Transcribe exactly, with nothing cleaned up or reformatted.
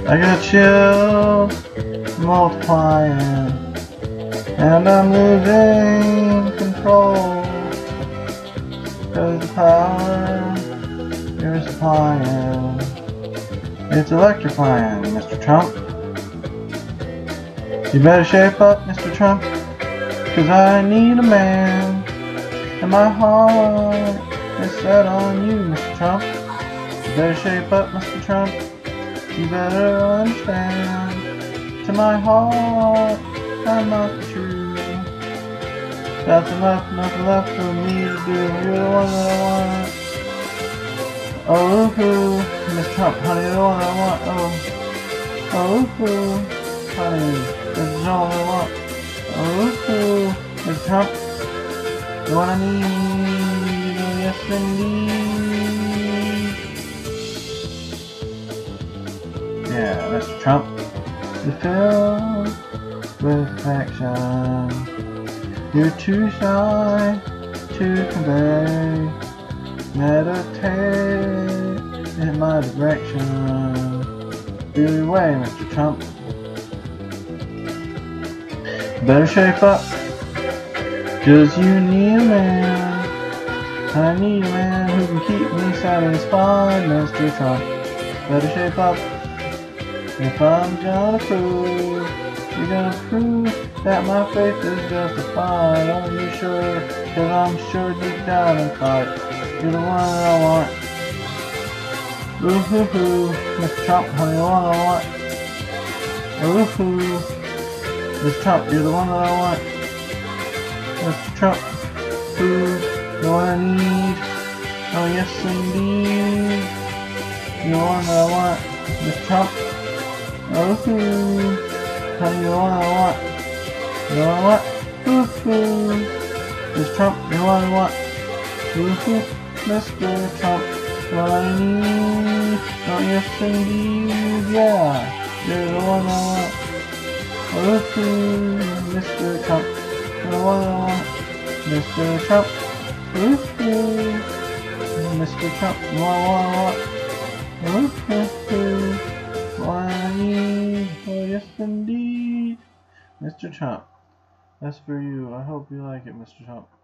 I got chills multiplying, and I'm losing control. Cause the power you're supplying, it's electrifying, Mister Trump. You better shape up, Mister Trump, cause I need a man, and my heart is set on you, Mister Trump. You better shape up, Mister Trump. You better understand, to my heart, I'm not the truth. Nothing left, nothing left for me to do. You're the one that I want. Oh, ooh, Mister Trump, honey, you're the one that I want. Oh, oh, ooh, honey, this is all I want. Oh, ooh, Mister Trump, the one I need. Oh, yes, indeed. Yeah, Mister Trump, you're filled with affection. You're too shy to convey. Meditate in my direction. Do your way, Mister Trump. Better shape up, cause you need a man. I need a man who can keep me satisfied, Mister Trump. Better shape up. If I'm gonna prove, you're gonna prove that my faith is justified. Are you sure? Cause I'm sure deep down inside, you're the one that I want. Ooh hoo hoo, Mister Trump, honey, the one I want. Ooh hoo, Mister Trump, you're the one that I want. Mister Trump, ooh, the one I need. Oh yes indeed, you're the one that I want. Mister Trump. Oh, honey, you're the one I want. You're the one I want. Ooh, Mister Trump, you're the one I want. Ooh, Mister Trump, what I need. Oh, yes, indeed, yeah. You're the one I want. Ooh, Mister Trump, you're the one I want. Mister Trump, ooh, Mister Trump, the one I want. Ooh, what I need, oh yes indeed. Mister Trump, that's for you. I hope you like it, Mister Trump.